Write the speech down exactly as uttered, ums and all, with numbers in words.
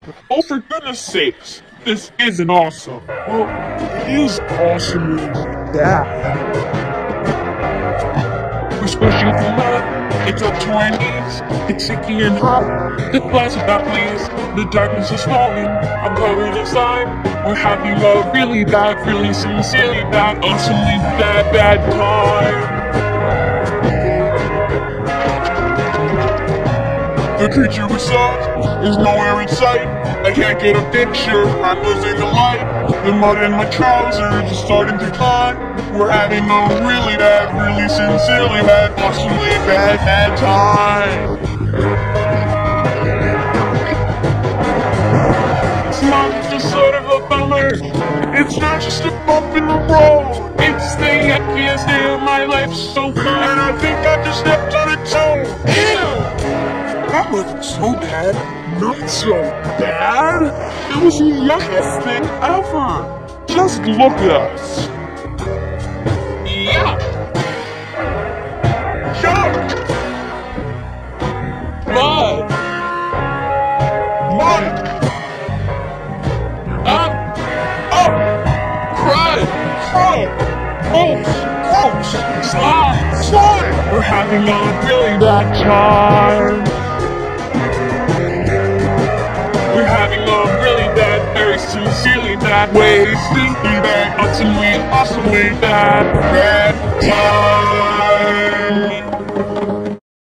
Oh, for goodness sakes, this isn't awesome. Well, it is awesome. Yeah. We're squishing the mud, it's up to our knees, it's sticky and hot, the glass is not pleased, the darkness is falling, I'm covered inside, we're having a really bad, really sincerely bad, awesomely bad, bad time. The creature we saw is nowhere in sight, I can't get a picture, I'm losing the light, the mud in my trousers is starting to climb, we're having a really bad, really sincerely bad, awesomely bad, bad time. It's not just sort of a bummer, it's not just a bump in the road, it's the yuckiest day of my life so far, and I think I just stepped on a toe. Ew! That wasn't so bad, not so bad. It was the yuckiest thing ever. Just look at us. Yeah. Shark. Mud. Mud. Up. Up. Crud. Crud. Gross. Gross. Slime. Slime. We're having a really bad time. We're having a really bad, very sincerely bad, way, simply bad, awesomely, awesomely bad, bad time.